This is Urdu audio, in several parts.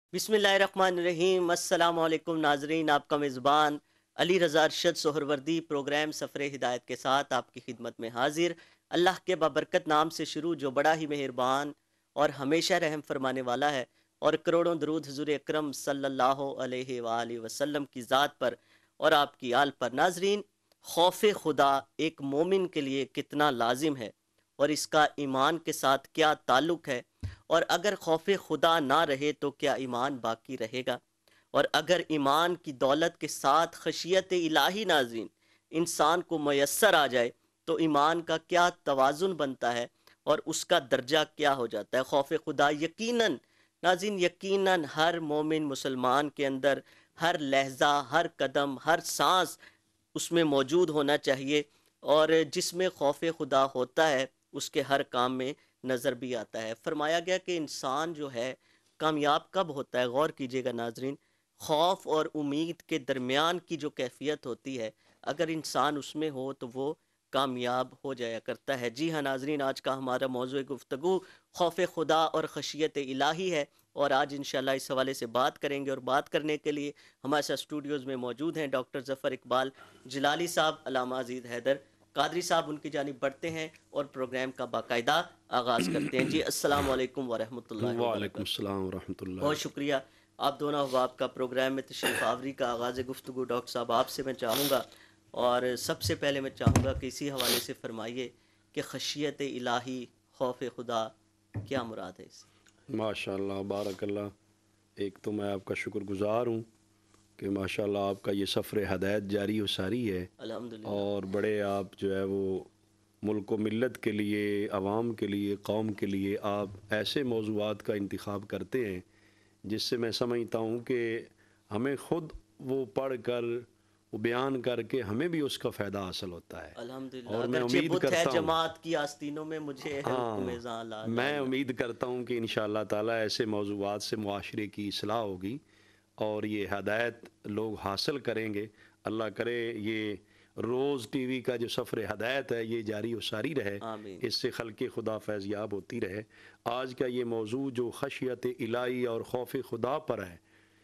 بسم اللہ الرحمن الرحیم۔ السلام علیکم ناظرین، آپ کا میزبان علی رضا ارشد سہروردی پروگرام سفر ہدایت کے ساتھ آپ کی خدمت میں حاضر۔ اللہ کے بابرکت نام سے شروع جو بڑا ہی مہربان اور ہمیشہ رحم فرمانے والا ہے، اور کروڑوں درود حضور اکرم صلی اللہ علیہ وآلہ وسلم کی ذات پر اور آپ کی آل پر۔ ناظرین، خوف خدا ایک مومن کے لیے کتنا لازم ہے اور اس کا ایمان کے ساتھ کیا تعلق ہے، اور اگر خوف خدا نہ رہے تو کیا ایمان باقی رہے گا؟ اور اگر ایمان کی دولت کے ساتھ خشیت الہی ناظرین انسان کو میسر آ جائے تو ایمان کا کیا توازن بنتا ہے اور اس کا درجہ کیا ہو جاتا ہے؟ خوف خدا یقیناً ناظرین، یقیناً ہر مومن مسلمان کے اندر ہر لحظہ، ہر قدم، ہر سانس اس میں موجود ہونا چاہیے، اور جس میں خوف خدا ہوتا ہے اس کے ہر کام میں نظر بھی آتا ہے۔ فرمایا گیا کہ انسان جو ہے کامیاب کب ہوتا ہے؟ غور کیجئے گا ناظرین، خوف اور امید کے درمیان کی جو کیفیت ہوتی ہے، اگر انسان اس میں ہو تو وہ کامیاب ہو جایا کرتا ہے۔ جی ہاں ناظرین، آج کا ہمارا موضوع گفتگو خوف خدا اور خشیت الہی ہے، اور آج انشاءاللہ اس حوالے سے بات کریں گے، اور بات کرنے کے لیے ہمارے ساتھ اسٹوڈیوز میں موجود ہیں ڈاکٹر ظفر اقبال جلالی صاحب، علامہ عزیز حیدر قادری صاحب۔ ان کی جانب بڑھتے ہیں اور پروگرام کا باقاعدہ آغاز کرتے ہیں۔ جی السلام علیکم ورحمۃ اللہ وعلیکم وبرکاتہ۔ السلام ورحمۃ اللہ۔ بہت شکریہ آپ دونوں احباب کا پروگرام میں تشریف آوری کا۔ آغاز گفتگو ڈاکٹر صاحب آپ سے میں چاہوں گا، اور سب سے پہلے میں چاہوں گا کہ اسی حوالے سے فرمائیے کہ خشیت الہی، خوف خدا، کیا مراد ہے اس سے؟ ماشاء اللہ، بارک اللہ۔ ایک تو میں آپ کا شکر گزار ہوں کہ ماشاء اللہ آپ کا یہ سفر ہدایت جاری و ساری ہے، الحمدللہ۔ اور بڑے آپ جو ہے وہ ملک و ملت کے لیے، عوام کے لیے، قوم کے لیے آپ ایسے موضوعات کا انتخاب کرتے ہیں جس سے میں سمجھتا ہوں کہ ہمیں خود وہ پڑھ کر، وہ بیان کر کے ہمیں بھی اس کا فائدہ حاصل ہوتا ہے، الحمدللہ، اور میں اگرچہ امید بت ہے کرتا ہوں، جماعت کی آستینوں میں، مجھے ہے حکم ہاں، زاں لا الہ میں الا۔ امید کرتا ہوں کہ انشاءاللہ تعالی ایسے موضوعات سے معاشرے کی اصلاح ہوگی اور یہ ہدایت لوگ حاصل کریں گے۔ اللہ کرے یہ روز ٹی وی کا جو سفر ہدایت ہے یہ جاری و ساری رہے، آمین۔ اس سے خلق خدا فیض یاب ہوتی رہے۔ آج کا یہ موضوع جو خشیت الہی اور خوف خدا پر ہے،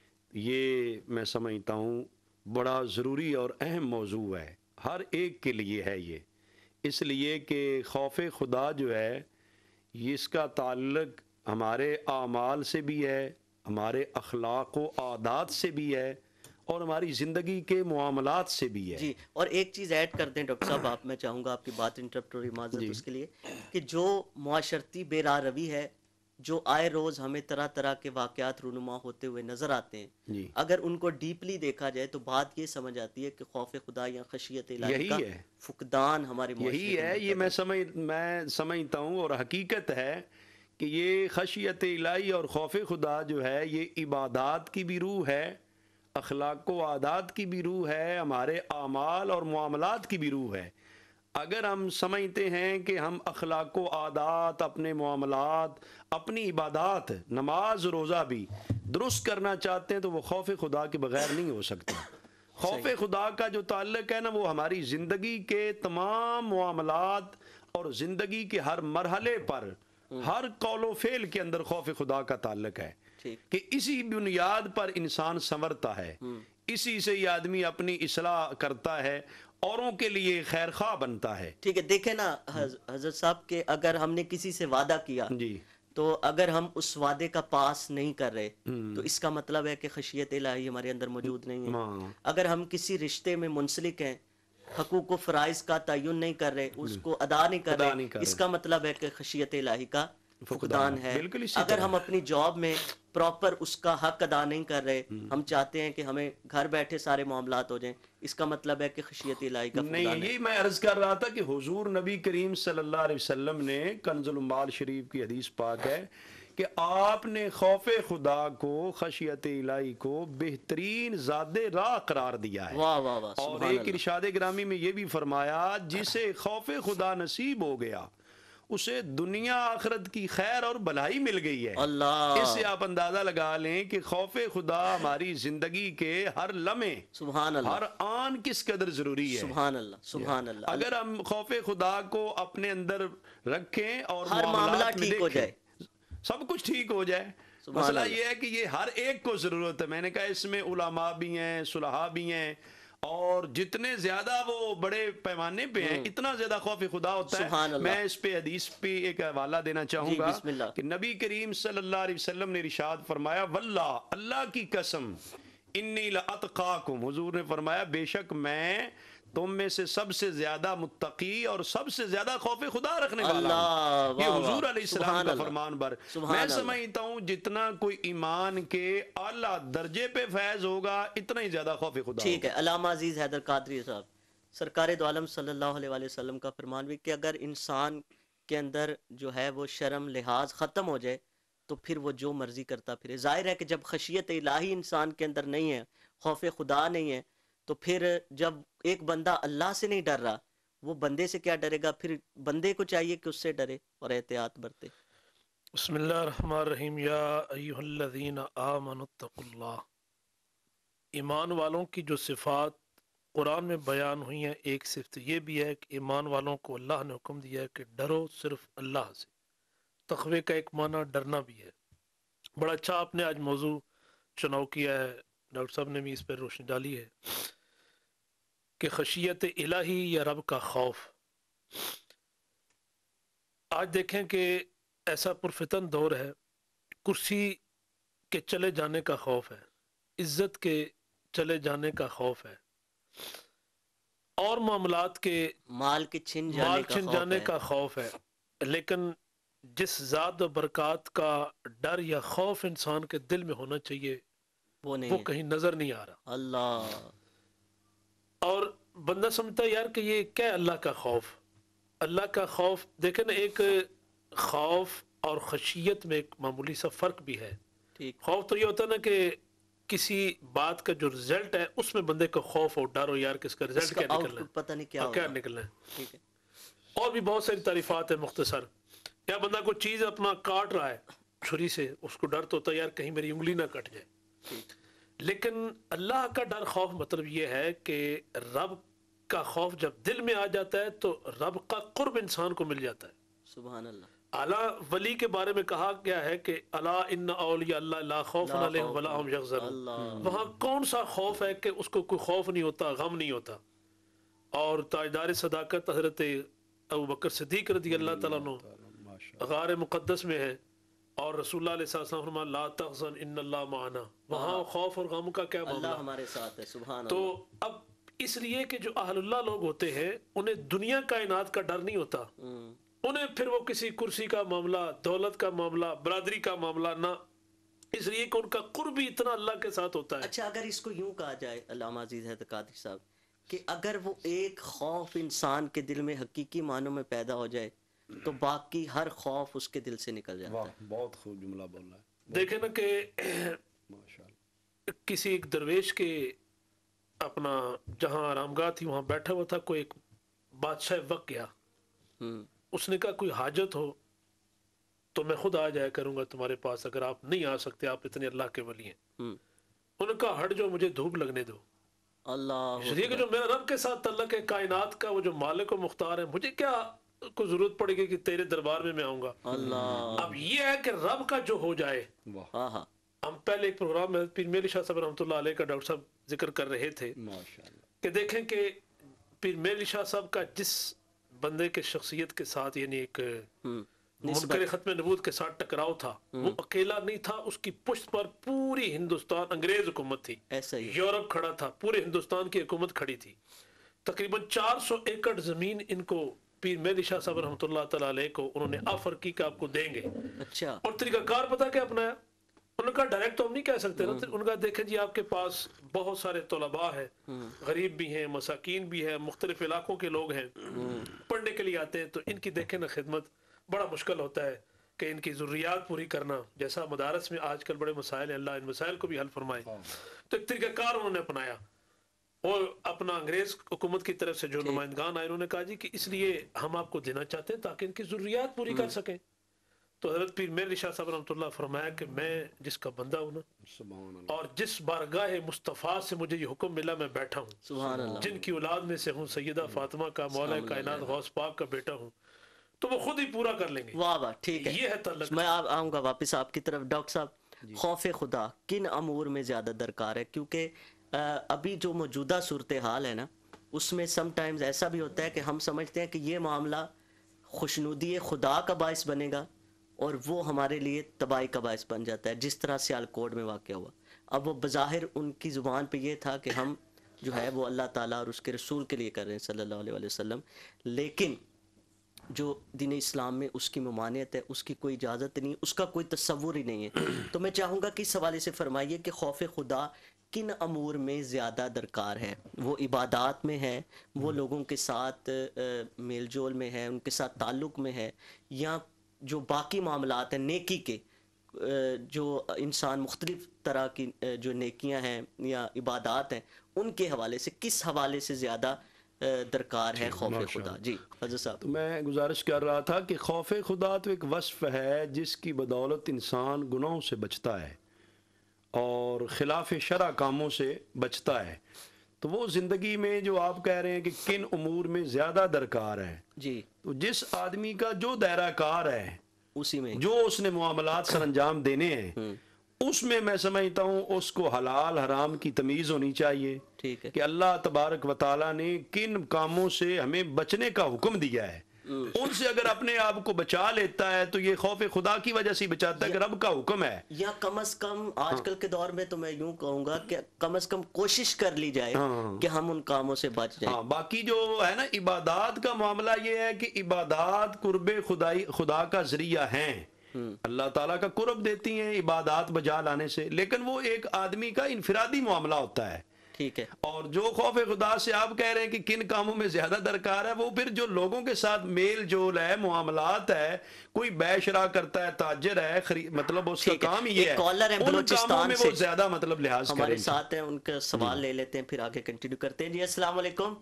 یہ میں سمجھتا ہوں بڑا ضروری اور اہم موضوع ہے، ہر ایک کے لیے ہے یہ، اس لیے کہ خوف خدا جو ہے اس کا تعلق ہمارے اعمال سے بھی ہے، ہمارے اخلاق و عادات سے بھی ہے، اور ہماری زندگی کے معاملات سے بھی ہے۔ جی، اور ایک چیز ایڈ کر دیں ڈاکٹر صاحب، آپ، میں چاہوں گا آپ کی بات انٹرپٹ، اور معذرت جی اس کے لیے، کہ جو معاشرتی بے راہ روی ہے، جو آئے روز ہمیں طرح طرح کے واقعات رونما ہوتے ہوئے نظر آتے ہیں، جی، اگر ان کو ڈیپلی دیکھا جائے تو بات یہ سمجھ آتی ہے کہ خوف خدا یا خشیت الہی کا یہی ہے، فقدان ہمارے معاشرے یہی کے ہے، اندر یہ پیدا ہو۔ میں سمجھتا ہوں، اور حقیقت ہے کہ یہ خشیت الہی اور خوف خدا جو ہے یہ عبادات کی بھی روح ہے، اخلاق و عادات کی بھی روح ہے، ہمارے اعمال اور معاملات کی بھی روح ہے۔ اگر ہم سمجھتے ہیں کہ ہم اخلاق و عادات، اپنے معاملات، اپنی عبادات، نماز روزہ بھی درست کرنا چاہتے ہیں تو وہ خوف خدا کے بغیر نہیں ہو سکتا۔ خوف صحیح۔ خدا کا جو تعلق ہے نا، وہ ہماری زندگی کے تمام معاملات اور زندگی کے ہر مرحلے پر، ہر قول و فعل کے اندر خوف خدا کا تعلق ہے، ٹھیک۔ کہ اسی بنیاد پر انسان سنورتا ہے، اسی سے یہ آدمی اپنی اصلاح کرتا ہے، اوروں کے لیے خیر خواہ بنتا ہے۔ ٹھیک ہے، دیکھیں نا حضرت صاحب، کہ اگر ہم نے کسی سے وعدہ کیا جی، تو اگر ہم اس وعدے کا پاس نہیں کر رہے تو اس کا مطلب ہے کہ خشیت الہی ہمارے اندر موجود نہیں ہے۔ ہاں، اگر ہم کسی رشتے میں منسلک ہیں، حقوق و فرائض کا تعین نہیں کر رہے، اس کو ادا نہیں کر ادا رہے، نہیں کر اس رہے، کا مطلب ہے کہ خشیت الہی کا فقدان، فقدان ہے۔ بالکل اسی اگر طرح۔ ہم اپنی جاب میں پراپر اس کا حق ادا نہیں کر رہے، ہم چاہتے ہیں کہ ہمیں گھر بیٹھے سارے معاملات ہو جائیں، اس کا مطلب ہے کہ خشیت الہی کا نہیں، فقدان ہے۔ یہی میں عرض کر رہا تھا کہ حضور نبی کریم صلی اللہ علیہ وسلم نے کنز الاموال شریف کی حدیث پاک ہے کہ آپ نے خوف خدا کو، خشیت الہی کو بہترین زاد راہ قرار دیا ہے، واہ واہ واہ، اور سبحان ایک اللہ۔ ارشاد گرامی میں یہ بھی فرمایا جسے خوف خدا نصیب ہو گیا اسے دنیا آخرت کی خیر اور بھلائی مل گئی ہے۔ اس اللہ، سے آپ اندازہ لگا لیں کہ خوف خدا ہماری زندگی کے ہر لمحے، سبحان اللہ، ہر آن کس قدر ضروری ہے۔ سبحان اللہ، سبحان اللہ۔ اگر ہم خوف خدا کو اپنے اندر رکھیں اور ہر معاملہ معاملات میں ٹھیک ہو دیکھیں، جائے۔ سب کچھ ٹھیک ہو جائے۔ سبحان مسئلہ اللہ۔ یہ ہے کہ یہ ہر ایک کو ضرورت ہے. میں نے کہا اس میں علماء بھی ہیں، صلحاء بھی ہیں، اور جتنے زیادہ وہ بڑے پیمانے پہ ہیں اتنا زیادہ خوف خدا ہوتا ہے. سبحان اللہ۔ میں اس پہ حدیث پہ ایک حوالہ دینا چاہوں جی گا بسم اللہ۔ کہ نبی کریم صلی اللہ علیہ وسلم نے ارشاد فرمایا واللہ، اللہ کی قسم، انی لاتقاکم، حضور نے فرمایا بے شک میں تم میں سے سب سے زیادہ متقی اور سب سے زیادہ خوف خدا رکھنے والا اللہ، ہوں. یہ واہ حضور واہ، علیہ السلام سبحان کا اللہ، فرمان بر. سبحان میں اللہ۔ سمجھتا ہوں جتنا کوئی ایمان کے اعلیٰ درجے پہ فیض ہوگا اتنا ہی زیادہ خوف خدا ٹھیک ہے، ہوگا. علامہ عزیز حیدر قادری صاحب، سرکار دو عالم صلی اللہ علیہ وآلہ وسلم کا فرمان بھی کہ اگر انسان کے اندر جو ہے وہ شرم لحاظ ختم ہو جائے تو پھر وہ جو مرضی کرتا پھرے. ظاہر ہے کہ جب خشیت الہی انسان کے اندر نہیں ہے، خوف خدا نہیں ہے، تو پھر جب ایک بندہ اللہ سے نہیں ڈر رہا، وہ بندے سے کیا ڈرے گا؟ پھر بندے کو چاہیے کہ اس سے ڈرے اور احتیاط برتے. بسم اللہ الرحمن الرحیم. یا ایہا الذین آمنوا اتقوا اللہ. ایمان والوں کی جو صفات قرآن میں بیان ہوئی ہیں، ایک صفت یہ بھی ہے کہ ایمان والوں کو اللہ نے حکم دیا ہے کہ ڈرو صرف اللہ سے. تقوی کا ایک معنی ڈرنا بھی ہے. بڑا اچھا آپ نے آج موضوع چناؤ کیا ہے، ڈاکٹر صاحب نے بھی اس پر روشنی ڈالی ہے کہ خشیت الہی یا رب کا خوف. آج دیکھیں کہ ایسا پرفتن دور ہے، کرسی کے چلے جانے کا خوف ہے، عزت کے چلے جانے کا خوف ہے، اور معاملات کے مال کے چھن جانے مال کا چھن خوف جانے ہے. کا خوف ہے. لیکن جس ذات و برکات کا ڈر یا خوف انسان کے دل میں ہونا چاہیے وہ نہیں وہ ہے. کہیں نظر نہیں آ رہا. اللہ، اور بندہ سمجھتا ہے یار کہ یہ کیا ہے اللہ کا خوف. اللہ کا خوف دیکھیں نا، ایک خوف اور خشیت میں ایک معمولی سا فرق بھی ہے. ٹھیک. خوف تو یہ ہوتا ہے نا کہ کسی بات کا جو رزلٹ ہے اس میں بندے کو خوف ہو، ڈر ہو، یار کہ اس کا اس رزلٹ کا کیا آؤٹ نکلنا ہے، پٹ پتہ نہیں کیا اور کیا ہوگا. نکلنا ہے. ٹھیک ہے. اور بھی بہت ساری تعریفات ہیں مختصر. یا بندہ کوئی چیز اپنا کاٹ رہا ہے چھری سے، اس کو ڈر تو ہوتا ہے یار کہیں میری انگلی نہ کٹ جائے. ٹھیک. لیکن اللہ کا ڈر خوف مطلب یہ ہے کہ رب کا خوف جب دل میں آ جاتا ہے تو رب کا قرب انسان کو مل جاتا ہے. سبحان اللہ. اعلیٰ ولی کے بارے میں کہا گیا ہے کہ الا ان اولیاء اللہ لا خوف لا علیہم خوف ولا هم یحزنون. اللہ. وہاں کون سا خوف ہے کہ اس کو کوئی خوف نہیں ہوتا، غم نہیں ہوتا. اور تاجدار صداقت حضرت ابو بکر صدیق رضی اللہ تعالیٰ عنہ غار مقدس میں ہے، اور رسول اللہ علیہ وسلم فرمایا لا تحزن ان اللہ معنا. وہاں خوف اور غم کا کیا اللہ معاملہ. ہمارے ساتھ ہے. سبحان تو اللہ. اب اس لیے کہ جو اہل اللہ لوگ ہوتے ہیں انہیں دنیا کائنات کا ڈر نہیں ہوتا. انہیں پھر وہ کسی کرسی کا معاملہ، دولت کا معاملہ، برادری کا معاملہ نہ، اس لیے کہ ان کا قرب ہی اتنا اللہ کے ساتھ ہوتا ہے. اچھا، اگر اس کو یوں کہا جائے علامہ عزیز حیدر قادری صاحب کہ اگر وہ ایک خوف انسان کے دل میں حقیقی معنوں میں پیدا ہو جائے تو باقی ہر خوف اس کے دل سے نکل جاتا واہ، ہے. بہت خوب جملہ بول رہا ہے. دیکھیں نا کہ ماشاءاللہ. کسی ایک درویش کے اپنا جہاں آرام گاہ تھی وہاں بیٹھا ہوا تھا، کوئی ایک بادشاہ وقت گیا. اس نے کہا کوئی حاجت ہو تو میں خود آ جایا کروں گا تمہارے پاس، اگر آپ نہیں آ سکتے، آپ اتنے اللہ کے ولی ہیں. انہوں نے کہا ہٹ جو، مجھے دھوپ لگنے دو. اللہ اس لیے کہ جو میرا رب کے ساتھ تعلق ہے، کائنات کا وہ جو مالک و مختار ہے، مجھے کیا کو ضرورت پڑے گی کہ تیرے دربار میں آؤں گا. اللہ. اب یہ ہے کہ رب کا جو ہو جائے. ہاں ہاں. ہم پہلے ایک پروگرام میں پیر میری شاہ صاحب رحمۃ اللہ علیہ کا ڈاکٹر صاحب ذکر کر رہے تھے کہ دیکھیں کہ پیر میری شاہ صاحب کا جس بندے کے شخصیت کے ساتھ یعنی ایک منکر ختم نبوت کے ساتھ ٹکراؤ تھا، وہ اکیلا نہیں تھا، اس کی پشت پر پوری ہندوستان انگریز حکومت تھی. ایسا ہی یورپ کھڑا تھا، پورے ہندوستان کی حکومت کھڑی تھی. تقریباً 400 ایکڑ زمین ان کو پیر مہدی شاہ صاحب رحمۃ اللہ تعالیٰ علیہ کو انہوں نے آفر کی کہ آپ کو دیں گے. اچھا. اور طریقہ کار پتہ کیا اپنایا؟ انہوں نے کہا ڈائریکٹ تو ہم نہیں کہہ سکتے نا. انہوں نے کہا دیکھیں جی آپ کے پاس بہت سارے طلباء ہیں، غریب بھی ہیں، مساکین بھی ہیں، مختلف علاقوں کے لوگ ہیں، پڑھنے کے لیے آتے ہیں، تو ان کی دیکھیں نا خدمت بڑا مشکل ہوتا ہے کہ ان کی ضروریات پوری کرنا. جیسا مدارس میں آج کل بڑے مسائل ہیں، اللہ ان مسائل کو بھی حل فرمائے. تو ایک طریقہ کار انہوں نے اپنایا، اور اپنا انگریز حکومت کی طرف سے جو نمائندگان آئے انہوں نے کہا جی کہ اس لیے ہم آپ کو دینا چاہتے ہیں تاکہ ان کی ضروریات پوری کر سکیں. تو حضرت پیر مہر شاہ صاحب رحمۃ اللہ فرمایا کہ میں جس کا بندہ ہوں نا، اور جس بارگاہ مصطفیٰ سے مجھے یہ حکم ملا میں بیٹھا ہوں، سبحان اللہ. جن کی اولاد میں سے ہوں، سیدہ فاطمہ کا، مولا کائنات غوث پاک کا بیٹا ہوں، تو وہ خود ہی پورا کر لیں گے. واہ واہ. ٹھیک ہے، یہ ہے تعلق. میں آؤں گا واپس آپ کی طرف. ڈاکٹر صاحب خوف خدا کن امور میں زیادہ درکار ہے؟ کیونکہ ابھی جو موجودہ صورتحال ہے نا، اس میں سم ٹائمز ایسا بھی ہوتا ہے کہ ہم سمجھتے ہیں کہ یہ معاملہ خوشنودی خدا کا باعث بنے گا اور وہ ہمارے لیے تباہی کا باعث بن جاتا ہے، جس طرح سیالکوٹ میں واقع ہوا۔ اب وہ بظاہر ان کی زبان پہ یہ تھا کہ ہم جو ہے وہ اللہ تعالیٰ اور اس کے رسول کے لیے کر رہے ہیں صلی اللہ علیہ وسلم، لیکن جو دین اسلام میں اس کی ممانعت ہے، اس کی کوئی اجازت نہیں، اس کا کوئی تصور ہی نہیں ہے۔ تو میں چاہوں گا کہ اس حوالے سے فرمائیے کہ خوف خدا کن امور میں زیادہ درکار ہے؟ وہ عبادات میں ہے، وہ لوگوں کے ساتھ میل جول میں ہے، ان کے ساتھ تعلق میں ہے، یا جو باقی معاملات ہیں نیکی کے، جو انسان مختلف طرح کی جو نیکیاں ہیں یا عبادات ہیں ان کے حوالے سے کس حوالے سے زیادہ درکار ہے خوف خدا؟ جی حضرت صاحب۔ تو میں گزارش کر رہا تھا کہ خوف خدا تو ایک وصف ہے جس کی بدولت انسان گناہوں سے بچتا ہے اور خلاف شرع کاموں سے بچتا ہے۔ تو وہ زندگی میں جو آپ کہہ رہے ہیں کہ کن امور میں زیادہ درکار ہے، جی تو جس آدمی کا جو دائرہ کار ہے، اسی میں جو اس نے معاملات سر انجام دینے ہیں، اس میں سمجھتا ہوں اس کو حلال حرام کی تمیز ہونی چاہیے ٹھیک ہے۔ کہ اللہ تبارک و تعالیٰ نے کن کاموں سے ہمیں بچنے کا حکم دیا ہے، ان سے اگر اپنے آپ کو بچا لیتا ہے تو یہ خوف خدا کی وجہ سے بچاتا ہے کہ رب کا حکم ہے۔ یا کم از کم آج کل کے دور میں تو میں یوں کہوں گا کہ کم از کم کوشش کر لی جائے کہ ہم ان کاموں سے بچ جائیں۔ ہاں، باقی جو ہے نا عبادات کا معاملہ یہ ہے کہ عبادات قرب خدا کا ذریعہ ہیں، اللہ تعالیٰ کا قرب دیتی ہیں عبادات بجا لانے سے، لیکن وہ ایک آدمی کا انفرادی معاملہ ہوتا ہے۔ ٹھیک ہے۔ اور جو خوف خدا سے آپ کہہ رہے ہیں کہ کن کاموں میں زیادہ درکار ہے، وہ پھر جو لوگوں کے ساتھ میل جول ہے، معاملات ہے، کوئی بے شرا کرتا ہے، تاجر ہے، مطلب اس کا کام یہ ہے، کالر ہیں ان کاموں بلوچستان میں سے وہ زیادہ مطلب لحاظ کریں۔ ہمارے ساتھ ہیں، ان کا سوال لے لیتے ہیں پھر آگے کنٹینیو کرتے ہیں۔ جی السلام علیکم۔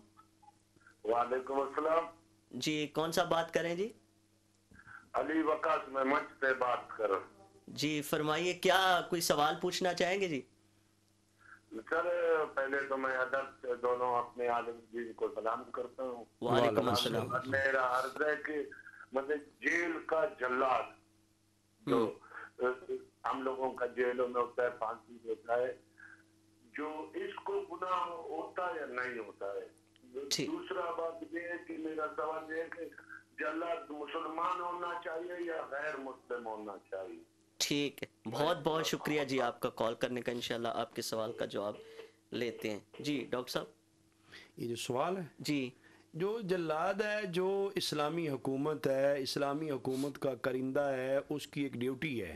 وعلیکم السلام جی کون سا بات کریں؟ جی علی وقاص، میں منچ پہ بات کر رہا ہوں۔ جی فرمائیے، کیا کوئی سوال پوچھنا چاہیں گے؟ جی سر پہلے تو میں ادب سے دونوں اپنے عالم دین کو سلام کرتا ہوں۔ وعلیکم السلام۔ میرا عرض ہے کہ مطلب جیل کا جلاد جو ہم لوگوں کا جیلوں میں ہوتا ہے، پھانسی ہوتا ہے، جو اس کو گناہ ہوتا ہے یا نہیں ہوتا ہے؟ دوسرا بات یہ ہے کہ میرا سوال یہ ہے کہ جلاد مسلمان ہونا چاہیے یا غیر مسلم ہونا چاہیے؟ ٹھیک ہے، بہت بہت شکریہ جی آپ کا کال کرنے کا، انشاءاللہ آپ کے سوال کا جواب لیتے ہیں۔ جی ڈاکٹر صاحب۔ یہ جو سوال ہے، جی جو جلاد ہے، جو اسلامی حکومت ہے، اسلامی حکومت کا کرندہ ہے، اس کی ایک ڈیوٹی ہے،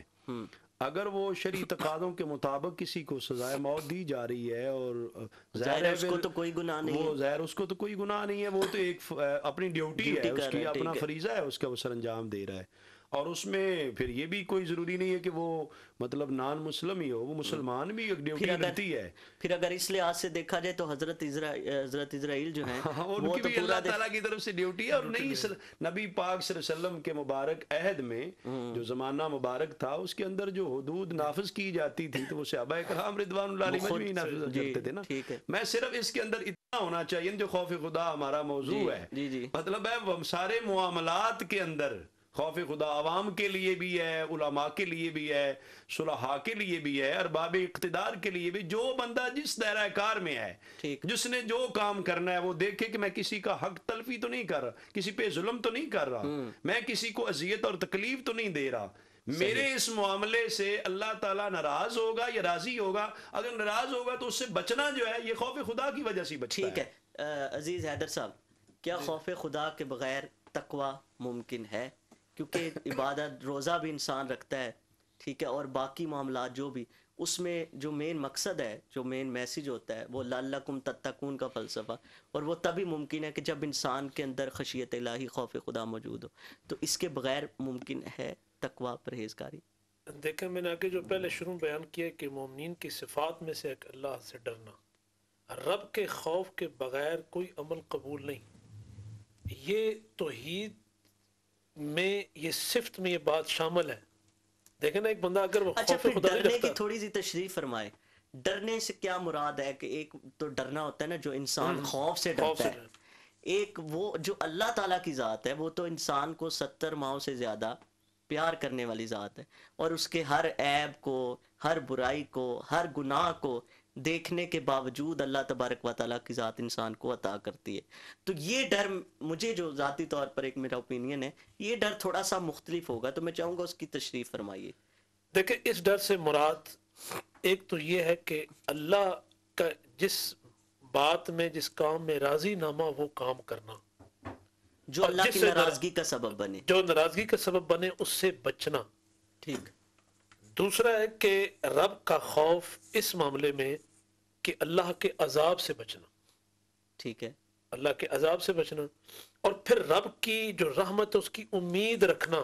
اگر وہ شرعی تقاضوں کے مطابق کسی کو سزائے موت دی جا رہی ہے اور ظاہر ہے اس کو تو کوئی گناہ نہیں ہے، وہ ظاہر اس کو تو کوئی گناہ نہیں ہے، وہ تو ایک اپنی ڈیوٹی ہے، اس کی اپنا فریضہ ہے، اس کا وہ سر انجام دے رہا ہے۔ اور اس میں پھر یہ بھی کوئی ضروری نہیں ہے کہ وہ مطلب نان مسلم ہی ہو، وہ مسلمان بھی ایک ڈیوٹی کرتی ہے۔ پھر اگر اس لحاظ سے دیکھا جائے تو حضرت اسرائیل جو ہیں ان کی بھی اللہ تعالیٰ کی طرف سے ڈیوٹی ہے، اور نئی نبی پاک صلی اللہ علیہ وسلم کے مبارک عہد میں جو زمانہ مبارک تھا، اس کے اندر جو حدود نافذ کی جاتی تھی تو وہ صحابہ کرام رضوان اللہ علیہ مجمعین نافذ کرتے تھے نا۔ میں صرف اس کے اندر اتنا ہونا چاہیے، جو خوف خدا ہمارا موضوع ہے، مطلب ہے سارے معاملات کے اندر خوف خدا عوام کے لیے بھی ہے، علماء کے لیے بھی ہے، صلحاء کے لیے بھی ہے، ارباب اقتدار کے لیے بھی۔ جو بندہ جس دائرہ کار میں ہے، جس نے جو کام کرنا ہے، وہ دیکھے کہ میں کسی کا حق تلفی تو نہیں کر رہا، کسی پہ ظلم تو نہیں کر رہا، میں کسی کو اذیت اور تکلیف تو نہیں دے رہا، میرے اس معاملے سے اللہ تعالیٰ ناراض ہوگا یا راضی ہوگا؟ اگر ناراض ہوگا تو اس سے بچنا جو ہے یہ خوف خدا کی وجہ سے بچتا ہے۔ ٹھیک ہے عزیز حیدر صاحب، کیا خوف خدا کے بغیر تقوی ممکن ہے؟ کیونکہ عبادت روزہ بھی انسان رکھتا ہے، ٹھیک ہے، اور باقی معاملات جو بھی، اس میں جو مین مقصد ہے، جو مین میسیج ہوتا ہے، وہ لعلکم تتقون کا فلسفہ، اور وہ تبھی ممکن ہے کہ جب انسان کے اندر خشیت الہی، خوف خدا موجود ہو۔ تو اس کے بغیر ممکن ہے تقوی، پرہیزگاری؟ دیکھیں میں نے آگے جو پہلے شروع بیان کیا کہ مومنین کی صفات میں سے ایک اللہ سے ڈرنا، رب کے خوف کے بغیر کوئی عمل قبول نہیں۔ یہ توحید میں، یہ صفت میں یہ بات شامل ہے۔ دیکھیں نا ایک بندہ اگر وہ اچھا خوف پھر خدا نہیں ڈرنے رکھتا، کی تھوڑی سی تشریح فرمائے، ڈرنے سے کیا مراد ہے؟ کہ ایک تو ڈرنا ہوتا ہے نا جو انسان خوف سے ڈرتا ہے، ایک وہ جو اللہ تعالیٰ کی ذات ہے، وہ تو انسان کو 70 ماؤں سے زیادہ پیار کرنے والی ذات ہے، اور اس کے ہر عیب کو، ہر برائی کو، ہر گناہ کو دیکھنے کے باوجود اللہ تبارک و تعالیٰ کی ذات انسان کو عطا کرتی ہے۔ تو یہ ڈر مجھے جو ذاتی طور پر ایک میرا اوپینین ہے، یہ ڈر تھوڑا سا مختلف ہوگا، تو میں چاہوں گا اس کی تشریح فرمائیے۔ دیکھیں اس ڈر سے مراد ایک تو یہ ہے کہ اللہ کا جس بات میں، جس کام میں راضی نامہ وہ کام کرنا، جو اور اللہ جس کی سے ناراضگی کا سبب بنے۔ جو ناراضگی کا سبب بنے اس سے بچنا۔ ٹھیک۔ دوسرا ہے کہ رب کا خوف اس معاملے میں کہ اللہ کے عذاب سے بچنا، ٹھیک ہے۔ اللہ کے عذاب سے بچنا، اور پھر رب کی جو رحمت ہے اس کی امید رکھنا،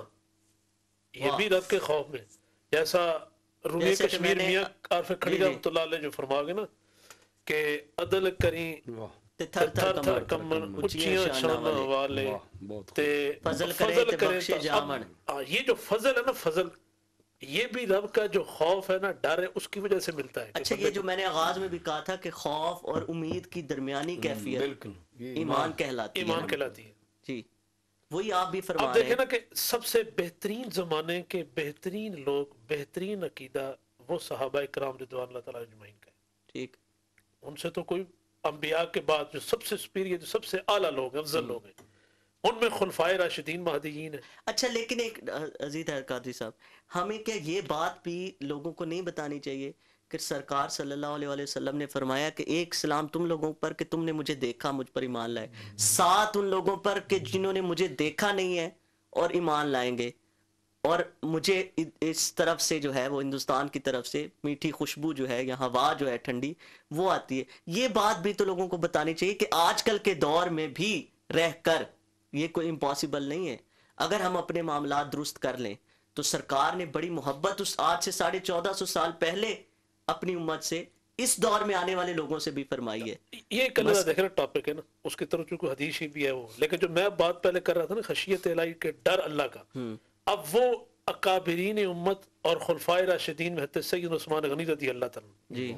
یہ واہ۔ بھی رب کے خوف میں، جیسا رومی جیسے کہ کشمیر میں نے- میاں عارف کھڑی جی۔ رحمۃ اللہ علیہ جو فرما گے نا کہ عدل کریں واہ تے تھر تھر تھر تھر کمر، کمر اچھیاں اچیاں شاناں شاناں والے واہ، بہت خوب۔ تے فضل کرے تے کریں بخشے تو اب- جامن۔ یہ جو فضل ہے نا، فضل یہ بھی رب کا جو خوف ہے نا، ڈر ہے، اس کی وجہ سے ملتا ہے کہ اچھا، بندے یہ کو- جو میں نے آغاز میں بھی کہا تھا کہ خوف اور امید کی درمیانی کیفیت بالکل یہ ایمان کہلاتی ہے۔ ایمان کہلاتی ہے۔ جی، وہی آپ بھی فرما اب رہے دیکھیں ہیں۔ نا کہ سب سے بہترین زمانے کے بہترین لوگ، بہترین عقیدہ وہ صحابہ کرام رضوان اللہ تعالیٰ اجمعین کا ہے۔ ٹھیک۔ ان سے تو کوئی انبیاء کے بعد جو سب سے سپیریئر، جو سب سے اعلیٰ لوگ ہیں، افضل لوگ ہیں، ان میں خلفائے راشدین مہدیین ہیں۔ اچھا، لیکن ایک عزیز ہے قادری صاحب، ہمیں کیا یہ بات بھی لوگوں کو نہیں بتانی چاہیے کہ سرکار صلی اللہ علیہ وآلہ وسلم نے فرمایا کہ ایک سلام تم لوگوں پر کہ تم نے مجھے دیکھا، مجھ پر ایمان لائے، 7 ان لوگوں پر کہ جنہوں نے مجھے دیکھا نہیں ہے اور ایمان لائیں گے، اور مجھے اس طرف سے جو ہے وہ ہندوستان کی طرف سے میٹھی خوشبو جو ہے یا ہوا جو ہے ٹھنڈی وہ آتی ہے۔ یہ بات بھی تو لوگوں کو بتانی چاہیے کہ آج کل کے دور میں بھی رہ کر یہ کوئی امپاسبل نہیں ہے۔ اگر ہم اپنے معاملات درست کر لیں تو سرکار نے بڑی محبت اس آج سے 1450 سال پہلے اپنی امت سے اس دور میں آنے والے لوگوں سے بھی فرمائی ہے۔ یہ ایک اللہ دیکھ رہا ٹاپک ہے نا، اس کی طرف چونکہ حدیث ہی بھی ہے وہ، لیکن جو میں بات پہلے کر رہا تھا نا خشیت الہی کے ڈر اللہ کا، اب وہ اکابرین امت اور خلفائے راشدین میں سید عثمان غنی رضی اللہ تعالیٰ جی،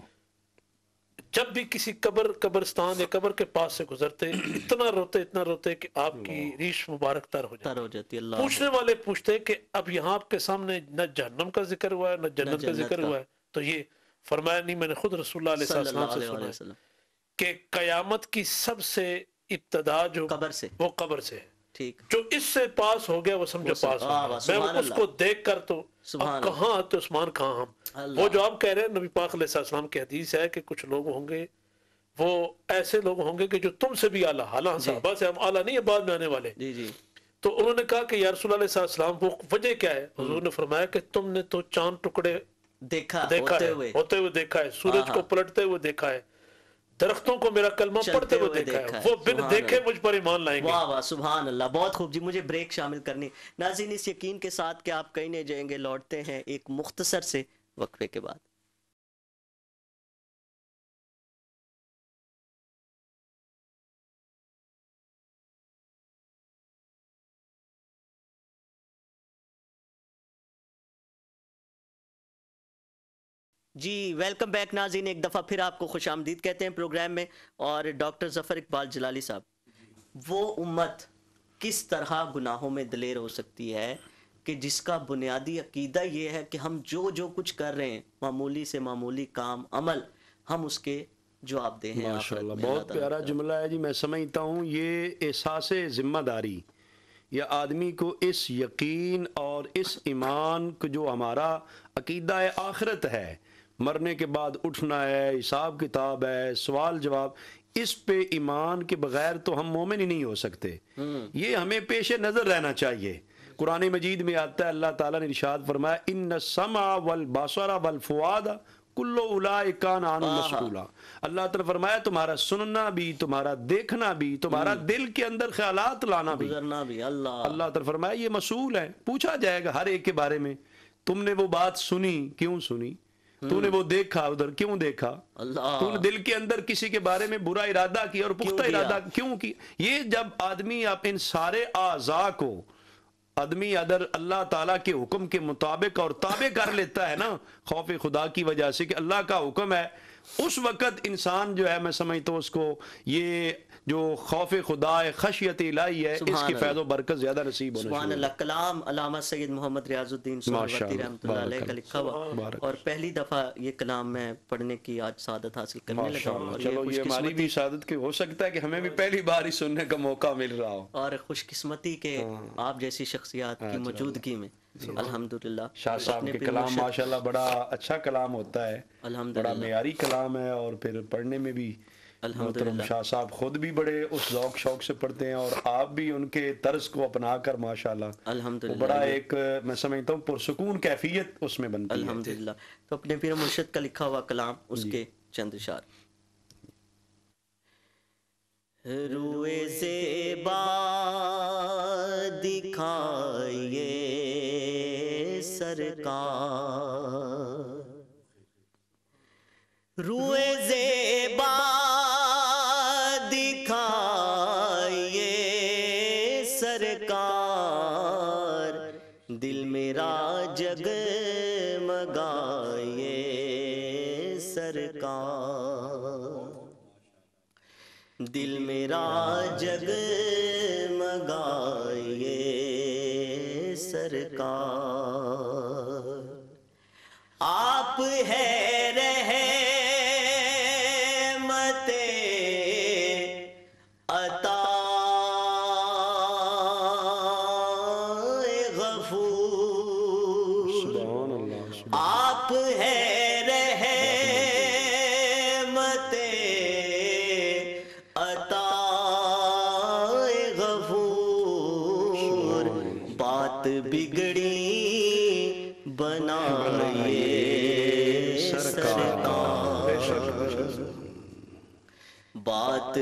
جب بھی کسی قبرستان یا قبر کے پاس سے گزرتے اتنا روتے کہ آپ کی ریش مبارک تر ہو تر جائے۔ ہو جاتی ہے۔ اللہ پوچھنے والے پوچھتے کہ اب یہاں آپ کے سامنے نہ جہنم کا ذکر ہوا ہے نہ جنت کا جنت ذکر کا۔ ہوا ہے، تو یہ فرمایا نہیں، میں نے خود رسول اللہ علیہ صلی السلام اللہ سے علیہ سنا وآلہ ہے وسلم، کہ قیامت کی سب سے ابتدا جو قبر سے۔ وہ قبر سے ہے، ٹھیک۔ جو اس سے پاس ہو گیا وہ سمجھو پاس ہو واہ گیا۔ واہ، سبحان میں اس اللہ۔ کو دیکھ کر تو سبحان اب کہاں تو عثمان کہاں ہم، اللہ۔ وہ جو آپ کہہ رہے ہیں نبی پاک علیہ السلام کی حدیث ہے کہ کچھ لوگ ہوں گے، وہ ایسے لوگ ہوں گے کہ جو تم سے بھی اعلیٰ، حالانکہ صحابہ سے ہم اعلیٰ نہیں ہے، بعد میں آنے والے۔ جی جی، تو انہوں نے کہا کہ یا رسول اللہ علیہ السلام وہ وجہ کیا ہے؟ حضور نے فرمایا کہ تم نے تو چاند ٹکڑے دیکھا دیکھا ہوتے ہے، ہوئے، ہوتے ہوئے دیکھا ہے، سورج کو پلٹتے ہوئے دیکھا ہے، درختوں کو میرا کلمہ چلتے پڑھتے ہوئے ہوئے دیکھا دیکھا ہے، ہے۔ وہ بن سبحان دیکھے اللہ۔ مجھ پر ایمان لائیں گے۔ واہ واہ، سبحان اللہ، بہت خوب جی۔ مجھے بریک شامل کرنی۔ ناظرین، اس یقین کے ساتھ کہ آپ کہیں نہیں جائیں گے، لوٹتے ہیں ایک مختصر سے وقفے کے بعد۔ جی ویلکم بیک ناظرین، ایک دفعہ پھر آپ کو خوش آمدید کہتے ہیں پروگرام میں، اور ڈاکٹر ظفر اقبال جلالی صاحب، وہ امت کس طرح گناہوں میں دلیر ہو سکتی ہے کہ جس کا بنیادی عقیدہ یہ ہے کہ ہم جو کچھ کر رہے ہیں، معمولی سے معمولی کام عمل، ہم اس کے جواب دہ ہیں آخرت ماشاءاللہ، میں۔ بہت پیارا جملہ ہے جی۔ میں سمجھتا ہوں یہ احساس ذمہ داری یا آدمی کو اس یقین اور اس ایمان کو جو ہمارا عقیدہ آخرت ہے، مرنے کے بعد اٹھنا ہے، حساب کتاب ہے، سوال جواب، اس پہ ایمان کے بغیر تو ہم مومن ہی نہیں ہو سکتے۔ یہ ہمیں پیش نظر رہنا چاہیے۔ قرآن مجید میں آتا ہے، اللہ تعالیٰ نے ارشاد فرمایا ان السمع والبصر والفؤاد کل اولئک کان عنہ مسئولا۔ اللہ تعالیٰ فرمایا تمہارا سننا بھی، تمہارا دیکھنا بھی، تمہارا دل کے اندر خیالات لانا بھی، گزرنا بھی، اللہ تعالیٰ فرمایا یہ مسئول ہے، پوچھا جائے گا ہر ایک کے بارے میں۔ تم نے وہ بات سنی، کیوں سنی؟ تو نے وہ دیکھا، ادھر کیوں دیکھا؟ اللہ، تو نے دل کے اندر کسی کے بارے میں برا ارادہ کیا اور پختہ ارادہ کیوں کی؟ یہ جب آدمی ان سارے اعضاء کو آدمی ادھر اللہ تعالیٰ کے حکم کے مطابق اور تابع کر لیتا ہے نا، خوف خدا کی وجہ سے کہ اللہ کا حکم ہے، اس وقت انسان جو ہے، میں سمجھتا ہوں اس کو یہ جو خوف خدا ہے، خشیت الہی ہے، اس سبحان کی اللہ، فیض و برکت زیادہ نصیب ہونا سبحان شروع اللہ۔ کلام علامہ سید محمد ریاض الدین سہروردی رحمۃ اللہ علیہ کا لکھا ہوا، اور پہلی دفعہ یہ کلام میں پڑھنے کی آج سعادت حاصل کرنے لگا ہوں، اور چلو یہ ہماری بھی سعادت کی ہو سکتا ہے کہ ہمیں بھی پہلی بار ہی سننے کا موقع مل رہا ہو، اور خوش قسمتی کے آپ جیسی شخصیات کی موجودگی میں الحمدللہ شاہ صاحب کے کلام ماشاءاللہ بڑا اچھا کلام ہوتا ہے، بڑا معیاری کلام ہے، اور پھر پڑھنے میں بھی محترم شاہ صاحب خود بھی بڑے اس ذوق شوق سے پڑھتے ہیں، اور آپ بھی ان کے طرز کو اپنا کر ماشاءاللہ وہ بڑا ایک میں سمجھتا ہوں پرسکون کیفیت اس میں بنتی ہے۔ الحمدللہ۔ تو اپنے پیر مرشد کا لکھا ہوا کلام، اس کے چند اشعار۔ روئے زیبا دکھائیے سرکار، روئے زیبا دکھائیے سرکار، دل میرا جگمگائیے سرکار، دل میرا جگمگائیے سرکار، آپ ہے رحمت عطا غفور، آپ ہے رحمت عطا غفور، بات بگڑی بنائیے سرکار، بات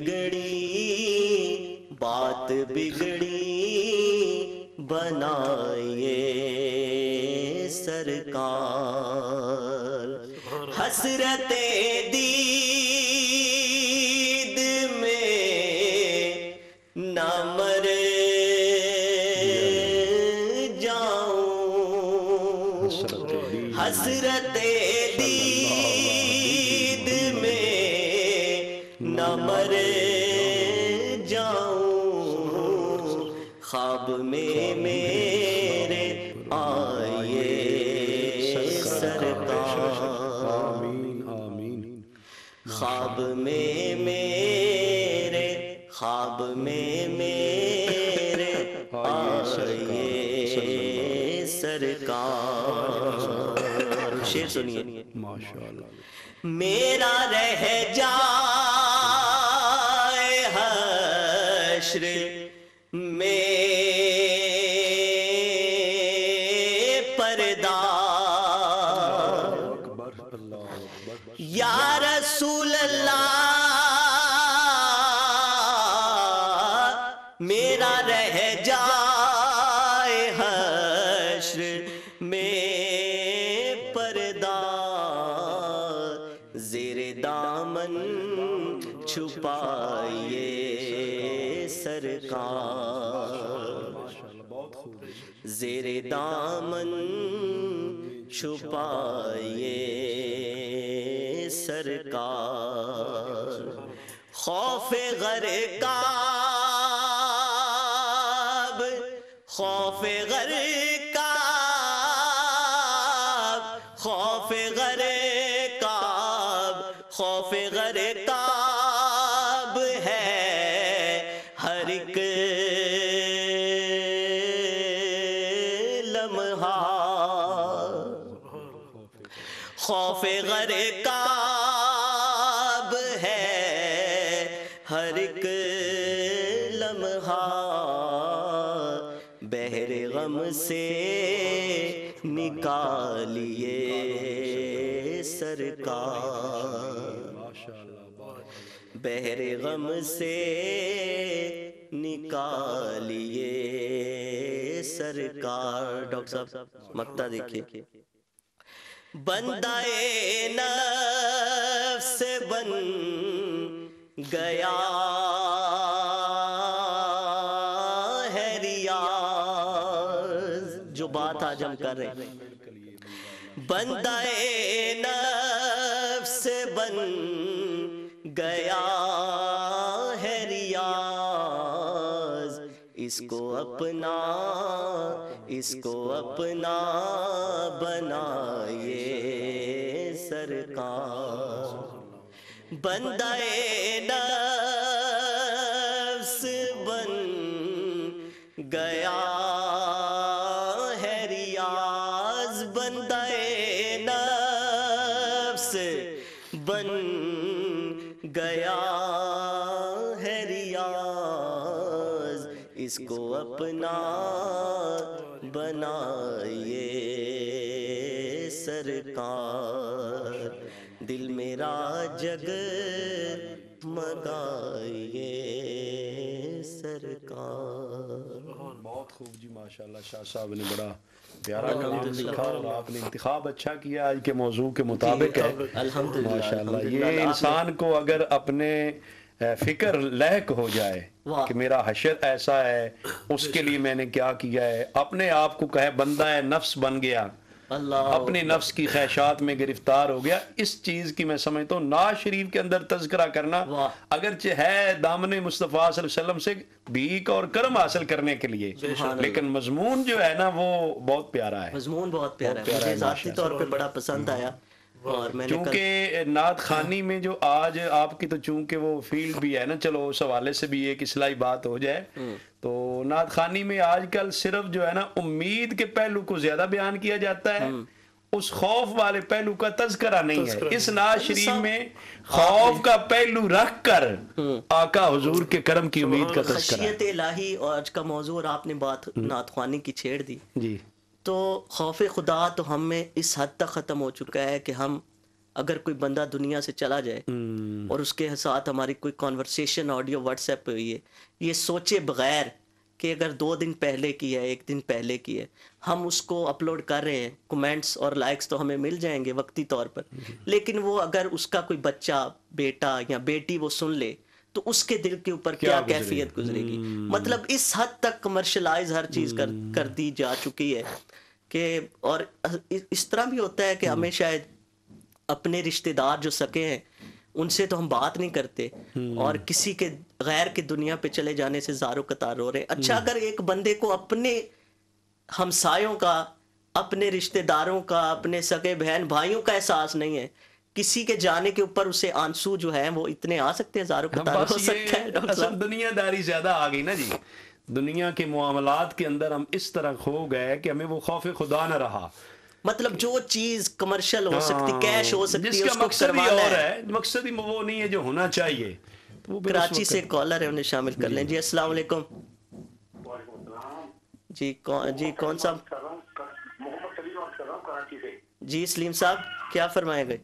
بگڑی بنائیے سرکار، حسرت دید میں نہ مر جاؤں، حسرت دید میں نہ مر جاؤں، خواب میں میرے آئیے سرکار، خواب میں میرے آئیے سرکار۔ شعر سنیے۔ میرا رہ جائے حشر میں پردہ، یا رسول اللہ میرا رہ جائے حشر میں پردہ، زیر دامن چھپائیے سرکار، زیر دامن چھپائیے سرکار، خوف غرقاب، خوف غرقاب، خوف غرقاب، خوف غرقاب ہے ہر ایک لمحہ، خوف غرقاب ہے ہر ایک لمحہ، بحر غم سے نکالیے سرکار، بحر غم سے نکالیے سرکار۔ ڈاکٹر صاحب مقطع دیکھیے۔ بندہ نفس بن گیا ہے ریاض، جو بات آج ہم کر رہے ہیں، بندہ نفس بن گیا ہے اس کو اپنا بنائے سرکار، بندہ نفس بن گیا ہے ریاض، بندہ نفس بن گیا ہے ریاض، اس کو اپنا بنائیے سرکار، دل میرا جگ مگائیے سرکار۔ بہت خوب جی، ماشاءاللہ شاہ صاحب نے بڑا پیارا کلام لکھا اور آپ نے انتخاب اچھا کیا، آج کے موضوع کے مطابق ہے الحمدللہ ماشاءاللہ۔ یہ انسان کو اگر اپنے فکر لاحق ہو جائے کہ میرا حشر ایسا ہے، اس کے لیے میں نے کیا کیا ہے، اپنے آپ کو کہے بندہ نفس بن گیا، اپنے نفس کی خواہشات میں گرفتار ہو گیا، اس چیز کی میں سمجھتا ہوں نعت شریف کے اندر تذکرہ کرنا اگرچہ ہے دامن مصطفیٰ صلی اللہ علیہ وسلم سے بھیک اور کرم حاصل کرنے کے لیے، لیکن مضمون جو ہے نا وہ بہت پیارا ہے، مضمون بہت پیارا ہے، مجھے ذاتی طور پہ بڑا پسند آیا۔ اور میں نے چونکہ نعت خوانی میں جو آج آپ کی تو چونکہ وہ فیلڈ بھی ہے نا، چلو اس حوالے سے بھی ایک اصلاحی بات ہو جائے، تو نعت خوانی میں آج کل صرف جو ہے نا امید کے پہلو کو زیادہ بیان کیا جاتا ہے، اس خوف والے پہلو کا تذکرہ نہیں ہے۔ اس نعت شریف میں خوف کا پہلو رکھ کر آقا حضور کے کرم کی امید کا تذکرہ ہے۔ خشیت الہی اور آج کا موضوع، اور آپ نے بات نعت خوانی کی چھیڑ دی، جی تو خوف خدا تو ہم میں اس حد تک ختم ہو چکا ہے کہ ہم اگر کوئی بندہ دنیا سے چلا جائے اور اس کے ساتھ ہماری کوئی کانورسیشن آڈیو واٹس ایپ پہ ہوئی ہے، یہ سوچے بغیر کہ اگر 2 دن پہلے کی ہے، 1 دن پہلے کی ہے، ہم اس کو اپلوڈ کر رہے ہیں، کومنٹس اور لائکس تو ہمیں مل جائیں گے وقتی طور پر، لیکن وہ اگر اس کا کوئی بچہ، بیٹا یا بیٹی وہ سن لے تو اس کے دل کے اوپر کیا کیفیت گزرے گی۔ مطلب اس حد تک کمرشلائز ہر چیز کر دی جا چکی ہے کہ، اور اس طرح بھی ہوتا ہے کہ ہمیں شاید اپنے رشتہ دار جو سکے ہیں ان سے تو ہم بات نہیں کرتے، اور کسی کے غیر کے دنیا پہ چلے جانے سے زاروں قطار رو رہے ہیں۔ اچھا، اگر ایک بندے کو اپنے ہمسایوں کا، اپنے رشتہ داروں کا، اپنے سگے بہن بھائیوں کا احساس نہیں ہے، کسی کے جانے کے اوپر اسے آنسو جو ہیں وہ اتنے آ سکتے ہیں، زاروں قطار ہو سکتا ہے۔ اصل دنیا داری زیادہ آ گئی نا جی، دنیا کے معاملات کے اندر ہم اس طرح کھو گئے کہ ہمیں وہ خوف خدا نہ رہا۔ مطلب جو چیز کمرشل ہو سکتی، کیش ہو سکتی جس ہے، کا اس کو مقصد ہی کروانا اور ہے۔ ہے، مقصد ہی وہ نہیں ہے جو ہونا چاہیے۔ کراچی سے کالر ہے، انہیں شامل کر لیں۔ جی السلام علیکم۔ وعلیکم السلام جی کون صاحب؟ محمد سلیم بات کر رہا ہوں کراچی سے۔ جی سلیم صاحب، کیا فرمائیں گے؟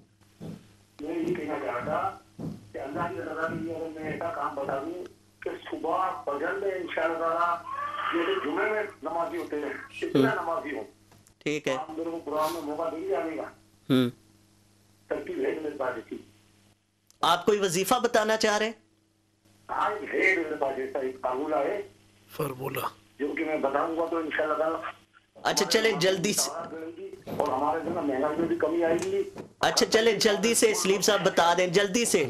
میں یہ کہنا چاہ رہا تھا کہ اللہ کی رضا کے لیے اگر میں ایسا کام بتا دوں کہ صبح فجر میں انشاءاللہ تعالیٰ یہ جمعے میں نمازی ہوتے ہیں، اتنا نمازی ہوں، ٹھیک ہے، آپ میرے کو قرآن میں موقع دیں گے آنے کا، ترتیب ہے میرے پاس ایسی۔ آپ کوئی وظیفہ بتانا چاہ رہے ہیں؟ ہاں ہے میرے پاس ایسا ایک فارمولہ ہے فارمولہ جو کہ میں بتاؤں گا تو انشاءاللہ تعالیٰ اچھا چلیں جلدی سے، اور ہمارے جو نا مہنگائی میں بھی کمی آئے گی۔ اچھا چلیں جلدی سے سلیم صاحب بتا دیں، جلدی سے۔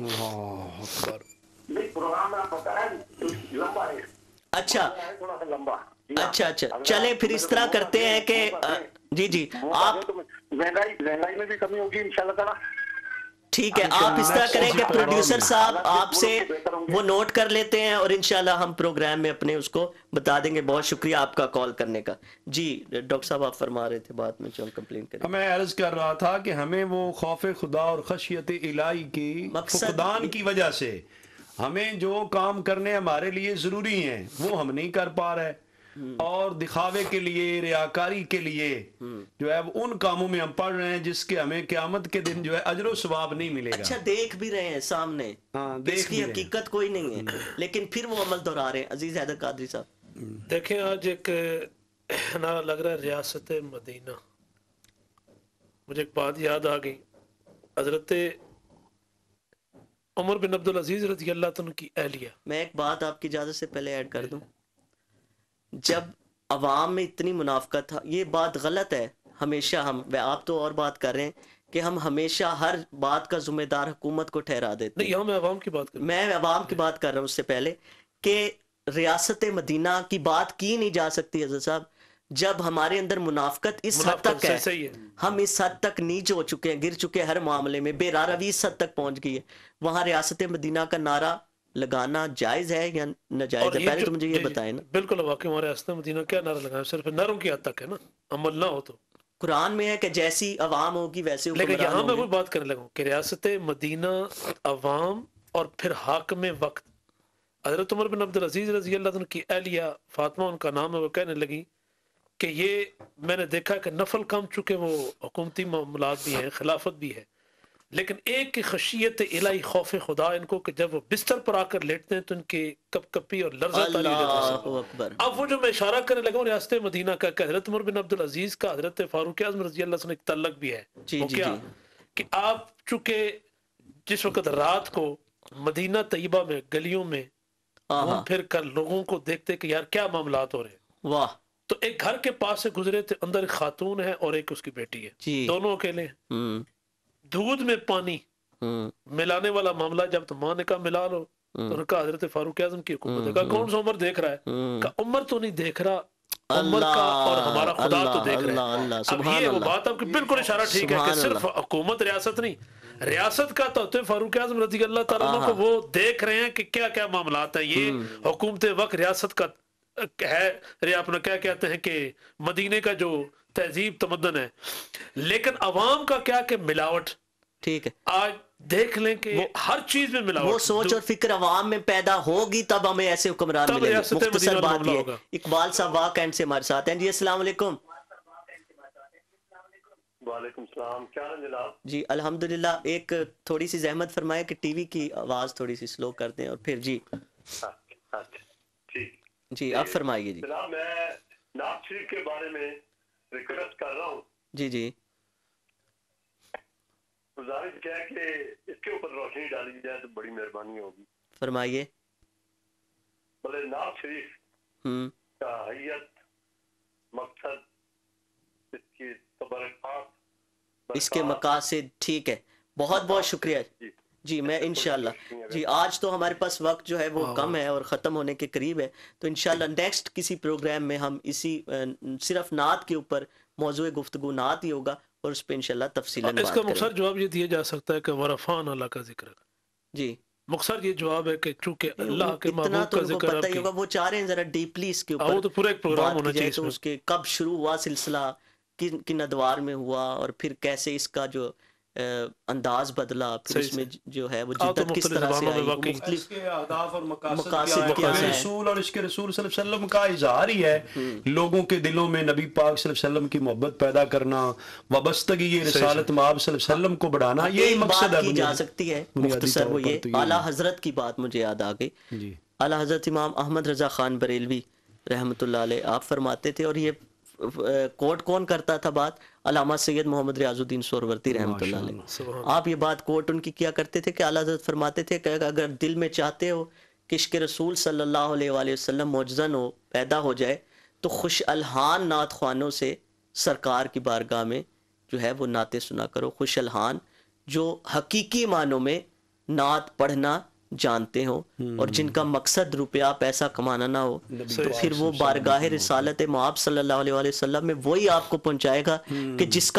نہیں پروگرام میں آپ بتائیں لمبا ہے، اچھا تھوڑا سا لمبا۔ اچھا چلیں پھر اس طرح کرتے ہیں کہ جی آپ مہنگائی میں بھی کمی ہوگی انشاءاللہ تعالیٰ۔ ٹھیک ہے، آپ اس طرح کریں کہ پروڈیوسر صاحب آپ سے وہ نوٹ کر لیتے ہیں اور انشاءاللہ ہم پروگرام میں اپنے اس کو بتا دیں گے۔ بہت شکریہ آپ کا کال کرنے کا۔ جی ڈاکٹر صاحب آپ فرما رہے تھے بعد میں جو ہم کمپلین کریں۔ میں عرض کر رہا تھا کہ ہمیں وہ خوف خدا اور خشیت الہی کی فقدان کی وجہ سے ہمیں جو کام کرنے ہمارے لیے ضروری ہیں وہ ہم نہیں کر پا رہے، اور دکھاوے کے لیے، ریاکاری کے لیے جو ہے ان کاموں میں ہم پڑھ رہے ہیں جس کے ہمیں قیامت کے دن جو ہے اجر و ثواب نہیں ملے گا۔ اچھا دیکھ بھی رہے ہیں سامنے، اس کی حقیقت کوئی نہیں ہے، لیکن پھر وہ عمل دہرا رہے ہیں۔ عزیز حیدر قادری صاحب دیکھیں، آج ایک نعرہ لگ رہا ہے ریاست مدینہ، مجھے ایک بات یاد آ گئی، حضرت عمر بن عبدالعزیز رضی اللہ عنہ کی اہلیہ۔ میں ایک بات آپ کی اجازت سے پہلے ایڈ کر دوں، جب عوام میں اتنی منافقت تھا، یہ بات غلط ہے، ہمیشہ آپ تو اور بات کر رہے ہیں کہ ہم ہمیشہ ہر بات کا ذمہ دار حکومت کو ٹھہرا دیتے ہیں۔ نہیں، میں عوام کی بات کر رہا ہوں، میں عوام کی بات کر رہا ہوں اس سے پہلے کہ ریاست مدینہ کی بات کی نہیں جا سکتی حضرت صاحب جب ہمارے اندر منافقت اس حد تک ہے, صحیح ہے. ہم اس حد تک نیچ ہو چکے ہیں, گر چکے ہیں ہر معاملے میں, بے راروی اس حد تک پہنچ گئی ہے. وہاں ریاست مدینہ کا نعرہ لگانا جائز ہے یا ناجائز ہے؟ پہلے تو مجھے یہ بتائیں نا. بالکل واقعی ہمارے ریاست مدینہ کیا نعرہ لگانا, صرف نعروں کی حد تک ہے نا, عمل نہ ہو تو. قرآن میں ہے کہ جیسی عوام ہوگی ویسے لیکن حکمران یہاں میں ہوں وہی گے. بات کرنے لگا ہوں کہ ریاست مدینہ عوام اور پھر حاکم وقت حضرت عمر بن عبدالعزیز رضی اللہ عنہ کی اہلیہ فاطمہ ان کا نام ہے, وہ کہنے لگی کہ یہ میں نے دیکھا کہ نفل کم چکے وہ حکومتی معاملات بھی ہیں, خلافت بھی ہے, لیکن ایک کی خشیت الہی خوف خدا ان کو کہ جب وہ بستر پر آ کر لیٹتے ہیں تو ان کی کپ کپی اور لرزہ تاری ہو جاتا ہے. اللہ اکبر. اب وہ جو میں اشارہ کرنے لگا ہوں ریاست مدینہ کا کہ حضرت عمر بن عبدالعزیز کا حضرت فاروق اعظم رضی اللہ عنہ ایک تعلق بھی ہے. جی وہ جی کیا جی کہ آپ چونکہ جس وقت رات کو مدینہ طیبہ میں گلیوں میں گھوم پھر کر لوگوں کو دیکھتے کہ یار کیا معاملات ہو رہے ہیں, واہ, تو ایک گھر کے پاس سے گزرے تھے, اندر ایک خاتون ہے اور ایک اس کی بیٹی ہے, جی. دونوں اکیلے ہیں. ہم دودھ میں پانی ہم ملانے والا معاملہ جب تو ماں نے کہا ملا لو, تو انہوں نے کہا حضرت فاروق اعظم کی حکومت ہے. کہا کون سا عمر دیکھ رہا ہے؟ کہا عمر تو نہیں دیکھ رہا, عمر کا اور ہمارا خدا تو دیکھ رہا ہے. اب یہ وہ بات آپ کی بالکل اشارہ ٹھیک ہے کہ صرف حکومت ریاست نہیں, ریاست کا تو فاروق اعظم رضی اللہ تعالیٰ عنہ کو وہ دیکھ رہے ہیں کہ کیا کیا معاملات ہیں. یہ حکومت وقت ریاست کا ہے, اپنا کیا کہتے ہیں کہ مدینے کا جو تہذیب تمدن ہے, لیکن عوام کا کیا کہ ملاوٹ. ٹھیک ہے, آج دیکھ لیں کہ ہر چیز میں ملاوٹ. وہ سوچ اور فکر عوام میں پیدا ہوگی تب ہمیں ایسے حکمران ملیں گے. مختصر بات یہ ہے. اقبال صاحب واہ کینٹ سے ہمارے ساتھ ہیں. جی السلام علیکم. وعلیکم السلام, کیا حال ہے جناب؟ جی الحمدللہ. ایک تھوڑی سی زحمت فرمائے کہ ٹی وی کی آواز تھوڑی سی سلو کر دیں, اور پھر جی ٹھیک. جی آپ فرمائیے. جی جناب میں نعت شریف کے بارے میں ریکویسٹ کر رہا ہوں. جی جی گزارش کیا ہے کہ اس کے اوپر روشنی ڈالی جائے تو بڑی مہربانی ہوگی. فرمائیے. بولے نعت شریف کا حیت, مقصد, اس کی تبرکات, اس کے مقاصد. ٹھیک ہے, بہت بہت شکریہ. جی میں انشاءاللہ, جی آج تو ہمارے پاس وقت جو ہے وہ کم ہے اور ختم ہونے کے قریب ہے, تو انشاءاللہ نیکسٹ کسی پروگرام میں ہم اسی صرف نعت کے اوپر موضوع گفتگو نعت ہی ہوگا, اور اس پہ انشاءاللہ تفصیلاً بات اس کریں کا گے. مختصر جواب یہ دیا جا سکتا ہے کہ ورفان اللہ کا ذکر. جی مختصر یہ جواب ہے کہ چونکہ اللہ کے اتنا محبوب تو کا ان کو ذکر پتہ ہی ہوگا, وہ چاہ رہے ہیں ذرا ڈیپلی اس کے اوپر وہ تو پورا ایک پروگرام بات ہونا کی جائے, چاہیے. تو اس کے کب شروع ہوا سلسلہ, کن ادوار میں ہوا, اور پھر کیسے اس کا جو انداز بدلا, پھر اس میں جو ہے وہ جدت کس طرح سے آئی, اس کے اہداف اور مقاصد کیا ہے. ہیں. رسول اور اس کے رسول صلی اللہ علیہ وسلم کا اظہار ہی ہے, لوگوں کے دلوں میں نبی پاک صلی اللہ علیہ وسلم کی محبت پیدا کرنا, وابستگی رسالت مآب صلی اللہ علیہ وسلم کو بڑھانا. یہی مقصد ہے کی جا سکتی ہے مختصر, وہ یہ اعلیٰ حضرت کی بات مجھے یاد آ گئی. اعلیٰ حضرت امام احمد رضا خان بریلوی رحمۃ اللہ علیہ آپ فرماتے تھے, اور یہ کوٹ کون کرتا تھا بات؟ علامہ سید محمد ریاض الدین سہروردی رحمۃ اللہ علیہ. آپ یہ بات کوٹ ان کی کیا کرتے تھے کہ اعلیٰ حضرت فرماتے تھے کہ اگر دل میں چاہتے ہو کہ عشق رسول صلی اللہ علیہ وآلہ وسلم معجزن ہو, پیدا ہو جائے, تو خوش الحان نعت خوانوں سے سرکار کی بارگاہ میں جو ہے وہ نعتیں سنا کرو. خوش الحان جو حقیقی معنوں میں نعت پڑھنا جانتے ہو, اور جن کا مقصد روپیہ پیسہ کمانا نہ ہو, تو پھر وہ بارگاہ رسالت مآب صلی اللہ علیہ وآلہ وسلم میں وہی آپ کو پہنچائے گا کہ جس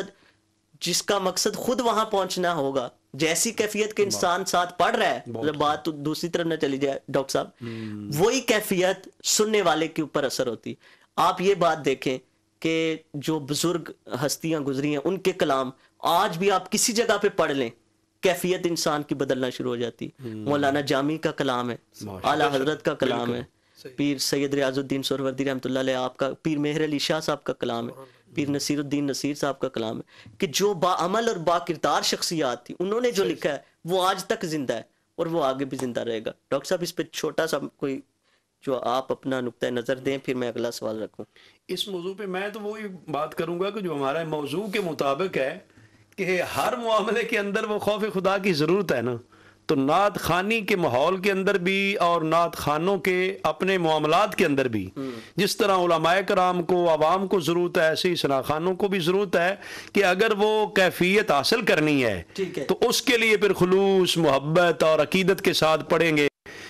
کا مقصد خود وہاں پہنچنا ہوگا. جیسی کیفیت کے انسان ساتھ پڑھ رہا ہے, بات تو دوسری طرف نہ چلی جائے ڈاکٹر صاحب, وہی کیفیت سننے والے کے اوپر اثر ہوتی. آپ یہ بات دیکھیں کہ جو بزرگ ہستیاں گزری ہیں ان کے کلام آج بھی آپ کسی جگہ پہ پڑھ لیں, کیفیت انسان کی بدلنا شروع ہو جاتی. مولانا جامی کا کلام ہے, اعلیٰ حضرت کا کلام ہے, پیر سید ریاض الدین سہروردی رحمۃ اللہ علیہ آپ کا, پیر مہر علی شاہ صاحب کا کلام ہے, پیر نصیر الدین نصیر صاحب کا کلام ہے, کہ جو با عمل اور با کردار شخصیات تھی, انہوں نے جو لکھا ہے وہ آج تک زندہ ہے اور وہ آگے بھی زندہ رہے گا. ڈاکٹر صاحب اس پہ چھوٹا سا کوئی جو آپ اپنا نقطہ نظر دیں, پھر میں اگلا سوال رکھوں. اس موضوع پہ میں تو وہی بات کروں گا کہ جو ہمارا موضوع کے مطابق ہے کہ ہر معاملے کے اندر وہ خوف خدا کی ضرورت ہے نا, تو نعت خوانی کے ماحول کے اندر بھی اور نعت خوانوں کے اپنے معاملات کے اندر بھی جس طرح علماء کرام کو, عوام کو ضرورت ہے, ایسے ہی ثنا خوانوں کو بھی ضرورت ہے کہ اگر وہ کیفیت حاصل کرنی ہے تو اس کے لیے پھر خلوص, محبت اور عقیدت کے ساتھ پڑھیں گے.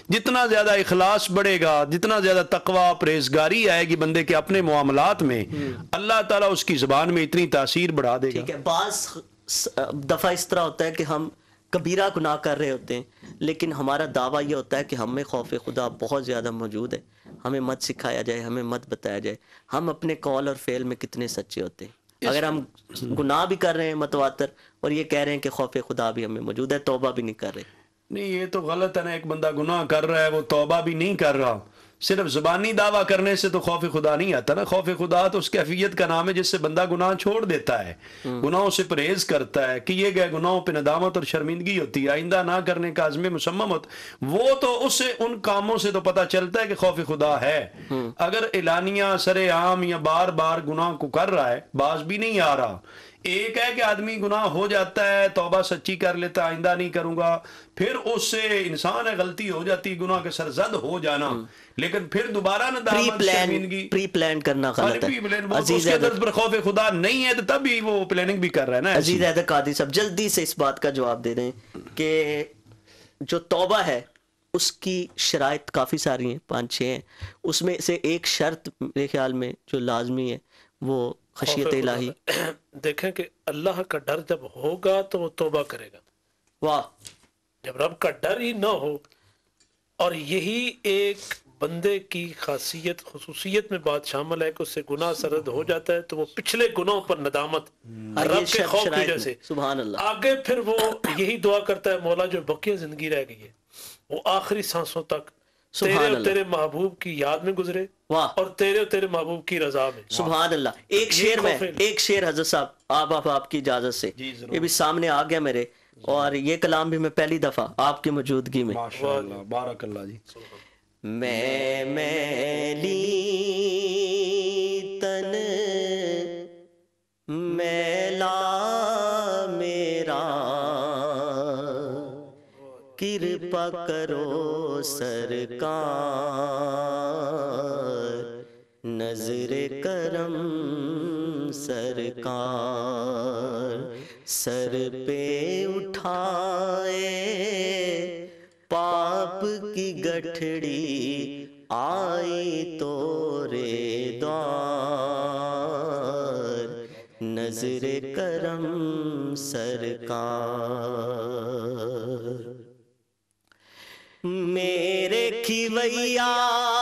جتنا زیادہ اخلاص بڑھے گا، جتنا زیادہ تقوی پرہیزگاری آئے گی بندے کے اپنے معاملات میں، اللہ تعالیٰ اس کی زبان میں اتنی تاثیر بڑھا دے گا۔ ٹھیک ہے، بعض دفعہ اس طرح ہوتا ہے کہ ہم کبیرہ گناہ کر رہے ہوتے ہیں، لیکن ہمارا دعویٰ یہ ہوتا ہے کہ ہم میں خوف خدا بہت زیادہ موجود ہے، ہمیں مت سکھایا جائے، ہمیں مت بتایا جائے ہم اپنے قول اور فعل میں کتنے سچے ہوتے ہیں۔ اگر ہم گناہ بھی کر رہے ہیں متواتر اور یہ کہہ رہے ہیں کہ خوف خدا بھی ہمیں موجود ہے، توبہ بھی نہیں کر رہے۔ نہیں، یہ تو غلط ہے نا، ایک بندہ گناہ کر رہا ہے وہ توبہ بھی نہیں کر رہا، صرف زبانی دعویٰ کرنے سے تو خوف خدا نہیں آتا نا۔ خوف خدا تو اس کیفیت کا نام ہے جس سے بندہ گناہ چھوڑ دیتا ہے، گناہوں سے پرہیز کرتا ہے، کیے گئے گناہوں پہ ندامت اور شرمندگی ہوتی ہے، آئندہ نہ کرنے کا عزم مصمم ہوتا، وہ تو اسے ان کاموں سے تو پتہ چلتا ہے کہ خوف خدا ہے۔ اگر اعلانیہ سر عام یا بار بار گناہ کو کر رہا ہے، باز بھی نہیں آ رہا، ایک ہے کہ آدمی گناہ ہو جاتا ہے، توبہ سچی کر لیتا، آئندہ نہیں کروں گا، پھر اس سے انسان ہے غلطی ہو جاتی، گناہ کے سرزد ہو جانا، لیکن پھر دوبارہ ندامت شرمندگی پری پلان کرنا غلط ہے۔ اس کے درد پر خوف خدا نہیں ہے تو تب بھی وہ پلاننگ بھی کر رہا ہے نا۔ عزیز حیدر قادری صاحب جلدی سے اس بات کا جواب دے دیں کہ جو توبہ ہے اس کی شرائط کافی ساری ہیں، 5-6 ہیں، اس میں سے ایک شرط میرے خیال میں جو لازمی ہے وہ خشیت الہی۔ دیکھیں کہ اللہ کا ڈر جب ہوگا تو وہ توبہ کرے گا، واہ، جب رب کا ڈر ہی نہ ہو، اور یہی ایک بندے کی خاصیت خصوصیت میں بات شامل ہے کہ اس سے گناہ سرد ہو جاتا ہے تو وہ پچھلے گناہوں پر ندامت رب کے خوف کی وجہ سے، سبحان اللہ، آگے پھر وہ یہی دعا کرتا ہے مولا جو بقیہ زندگی رہ گئی ہے وہ آخری سانسوں تک تیرے اور تیرے محبوب کی یاد میں گزرے اور تیرے محبوب کی رضا میں۔ سبحان اللہ۔ ایک شعر میں، ایک شعر حضرت صاحب آپ کی اجازت سے، یہ بھی سامنے آ گیا میرے، اور یہ کلام بھی میں پہلی دفعہ آپ کی موجودگی میں۔ ماشاءاللہ، بارک اللہ جی۔ میں میلی تن میلا میرا، کرپا کرو سرکار، نظر کرم سرکار، سر پہ اٹھائے پاپ کی گٹھڑی، آئی تو رے دوار، نظر کرم سرکار، میرے کھویا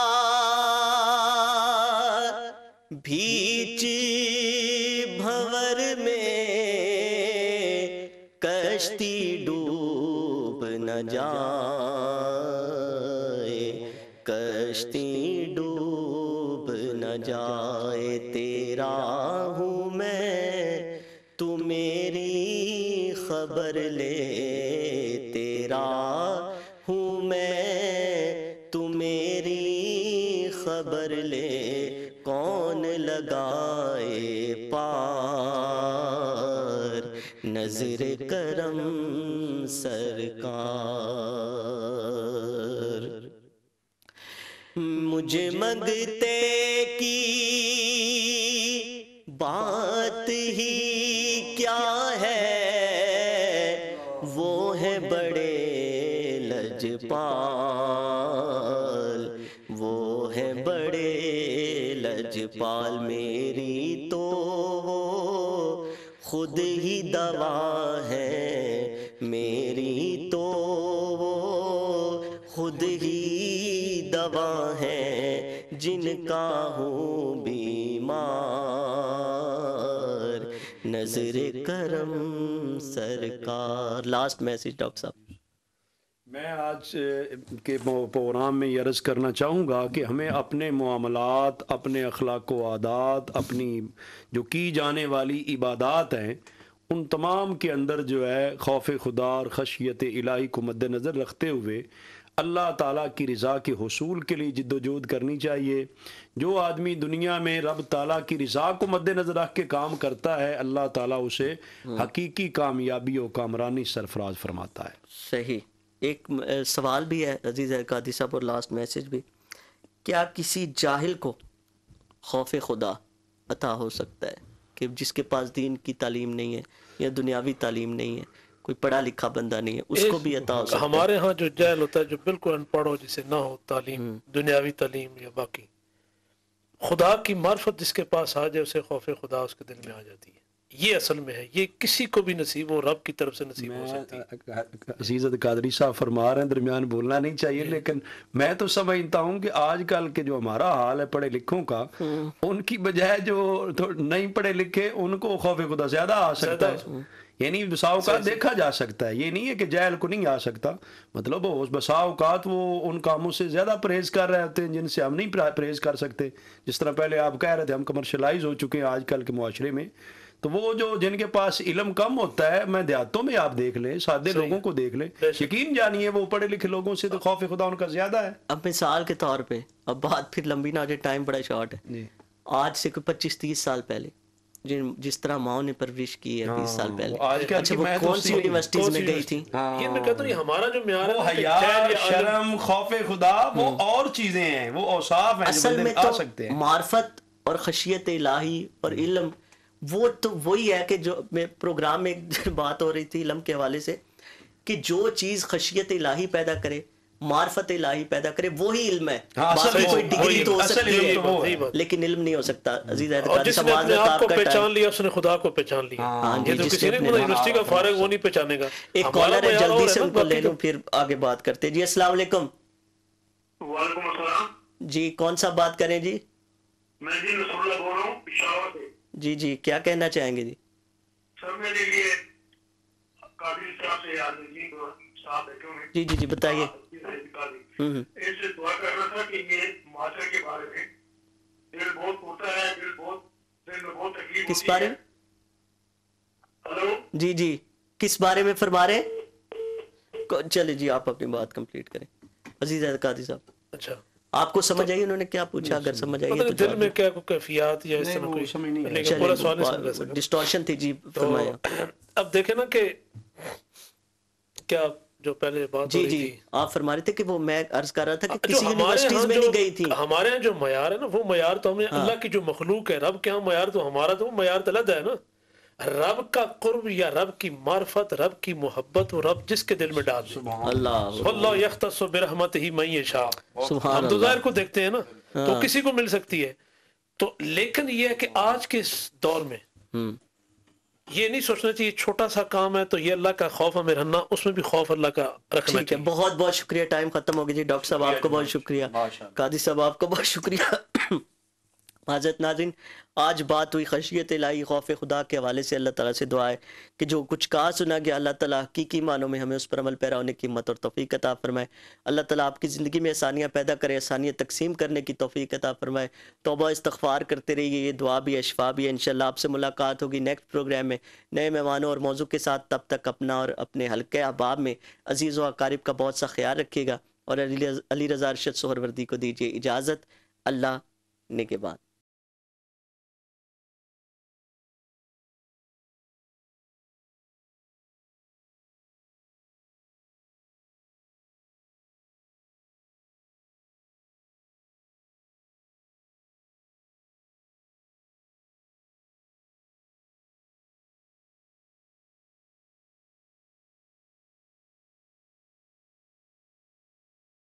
بھیچ بھور میں، کشتی ڈوب نہ جائے، کشتی ڈوب نہ جائے، تیرا ہوں میں تو میری خبر لے، تیرا ہوں میں تو میری خبر لے، کون لگائے پار، نظر کرم سرکار، مجھے منگتے کی بات ہی کیا ہے، وہ ہے بڑے لجپال، وہ ہے بڑے لجپال، میری تو وہ خود ہی دوا ہے، میری تو وہ خود ہی دوا ہے، جن کا ہوں بیمار، نظر کرم سرکار۔ لاسٹ میسیج ڈاکٹر صاحب۔ میں آج کے پروگرام میں یہ عرض کرنا چاہوں گا کہ ہمیں اپنے معاملات، اپنے اخلاق و عادات، اپنی جو کی جانے والی عبادات ہیں، ان تمام کے اندر جو ہے خوف خدا اور خشیت الہی کو مد نظر رکھتے ہوئے اللہ تعالیٰ کی رضا کے حصول کے لیے جد و جہد کرنی چاہیے۔ جو آدمی دنیا میں رب تعالیٰ کی رضا کو مد نظر رکھ کے کام کرتا ہے، اللہ تعالیٰ اسے حقیقی کامیابی و کامرانی سرفراز فرماتا ہے۔ صحیح۔ ایک سوال بھی ہے عزیز قادری صاحب، اور لاسٹ میسیج بھی، کیا کسی جاہل کو خوف خدا عطا ہو سکتا ہے کہ جس کے پاس دین کی تعلیم نہیں ہے یا دنیاوی تعلیم نہیں ہے، کوئی پڑھا لکھا بندہ نہیں ہے اس کو بھی عطا ہو سکتا ہے. ہمارے ہاں جو جہل ہوتا ہے جو بالکل ان پڑھ ہو جسے نہ ہو تعلیم دنیاوی تعلیم یا باقی خدا کی معرفت جس کے پاس آ جائے اسے خوف خدا اس کے دل میں آ جاتی ہے. یہ اصل میں ہے یہ کسی کو بھی نصیب ہو رب کی طرف سے نصیب ہو سکتی ہے. عزیزت قادری صاحب فرما رہے ہیں درمیان بولنا نہیں چاہیے لیکن میں تو سمجھتا ہوں کہ آج کل کے جو ہمارا حال ہے پڑھے لکھوں کا ان کی بجائے جو نہیں پڑھے لکھے ان کو خوف خدا زیادہ آ سکتا ہے. یعنی بسا اوقات دیکھا جا سکتا ہے یہ نہیں ہے کہ جاہل کو نہیں آ سکتا مطلب بسا اوقات وہ ان کاموں سے زیادہ پرہیز کر رہے ہوتے ہیں جن سے ہم نہیں پرہیز کر سکتے. جس طرح پہلے آپ کہہ رہے تھے ہم کمرشلائز ہو چکے ہیں آج کل کے معاشرے میں تو وہ جو جن کے پاس علم کم ہوتا ہے میں دیہاتوں میں آپ دیکھ لیں سادے لوگوں کو دیکھ لیں یقین جانیے وہ پڑھے لکھے لوگوں سے تو خوف خدا ان کا زیادہ ہے. اب مثال کے طور پہ اب بات پھر لمبی نہ ہو جائے ٹائم بڑا شارٹ ہے. آج سے کوئی 25-30 سال پہلے جس طرح ماؤں نے پرورش کی ہے 20 سال پہلے اچھا وہ کون سی یونیورسٹیز میں گئی تھی. یہ میں کہتا ہوں ہمارا جو معیار وہ حیا شرم خوف خدا وہ اور چیزیں ہیں وہ اوصاف ہیں جو اصل میں بندے آ سکتے تو ہیں. معرفت اور خشیت الہی اور علم وہ تو وہی ہے کہ جو میں پروگرام میں ایک بات ہو رہی تھی علم کے حوالے سے کہ جو چیز خشیت الہی پیدا کرے معرفت الہی پیدا کرے وہی علم ہے. باقی کوئی ڈگری تو ہو سکتی ہے لیکن علم نہیں ہو سکتا. عزیز اور جس نے اپنے آپ کو پہچان لیا اس نے خدا کو پہچان لیا. یہ تو کسی نے یونیورسٹی کا فارغ وہ نہیں پہچانے گا. ایک کالر ہے جلدی سے ان کو لے لوں پھر آگے بات کرتے. جی السلام علیکم. وعلیکم السلام. جی کون سا بات کریں جی؟ میں جی رسول اللہ بول رہا ہوں پشاور سے. جی جی کیا کہنا چاہیں گے جی؟ سر میرے لیے قادری صاحب سے عزیز صاحب بیٹھے ہوئے جی جی جی بتائیے. اس سے دعا کرنا تھا کہ یہ معاشرے کے بارے میں دل بہت ہوتا ہے دل میں بہت تکلیف کس بارے میں؟ ہلو جی جی کس بارے میں فرما رہے ہیں؟ چلے جی آپ اپنی بات کمپلیٹ کریں عزیز قادری صاحب. اچھا آپ کو سمجھ آئی انہوں نے کیا پوچھا؟ اگر سمجھ آئی تو دل میں کیا کوئی کیفیات یا اس طرح کوئی پورا سوال نہیں سمجھ سکتا ڈسٹورشن تھی. جی فرمایا. اب دیکھیں نا کہ کیا جو پہلے بات جی جی آپ فرما رہے تھے کہ وہ میں عرض کر رہا تھا کہ کسی یونیورسٹیز میں نہیں گئی تھی. ہمارے یہاں جو معیار ہے نا وہ معیار تو ہمیں اللہ کی جو مخلوق ہے رب کے یہاں معیار تو ہمارا تو معیار تو الگ ہے نا. رب کا قرب یا رب کی معرفت رب کی محبت وہ رب جس کے دل میں ڈال دے. اللہ واللہ یختص برحمتہ من یشاء. ہم تو ظاہر کو دیکھتے ہیں نا تو کسی کو مل سکتی ہے تو لیکن یہ ہے کہ آج کے دور میں یہ نہیں سوچنا چاہیے چھوٹا سا کام ہے تو یہ اللہ کا خوف ہمیں رہنا اس میں بھی خوف اللہ کا رکھنا چاہیے. بہت بہت شکریہ. ٹائم ختم ہو گیا جی. ڈاکٹر صاحب آپ کو بہت شکریہ. قاضی صاحب آپ کو بہت شکریہ. حضرت ناظرین آج بات ہوئی خشیت الہی خوف خدا کے حوالے سے. اللہ تعالیٰ سے دعا ہے کہ جو کچھ کہا سنا گیا اللہ تعالیٰ حقیقی معنوں میں ہمیں اس پر عمل پیرا ہونے کی ہمت اور توفیق عطا فرمائے. اللہ تعالیٰ آپ کی زندگی میں آسانیاں پیدا کرے آسانیاں تقسیم کرنے کی توفیق عطا فرمائے. توبہ استغفار کرتے رہیے. یہ دعا بھی ہے شفا بھی ہے. انشاءاللہ آپ سے ملاقات ہوگی نیکسٹ پروگرام میں نئے مہمانوں اور موضوع کے ساتھ. تب تک اپنا اور اپنے حلقہ احباب میں عزیز و اقارب کا بہت سا خیال رکھیے گا اور علی رضا ارشد سہروردی کو دیجیے اجازت. اللہ نے کے بعد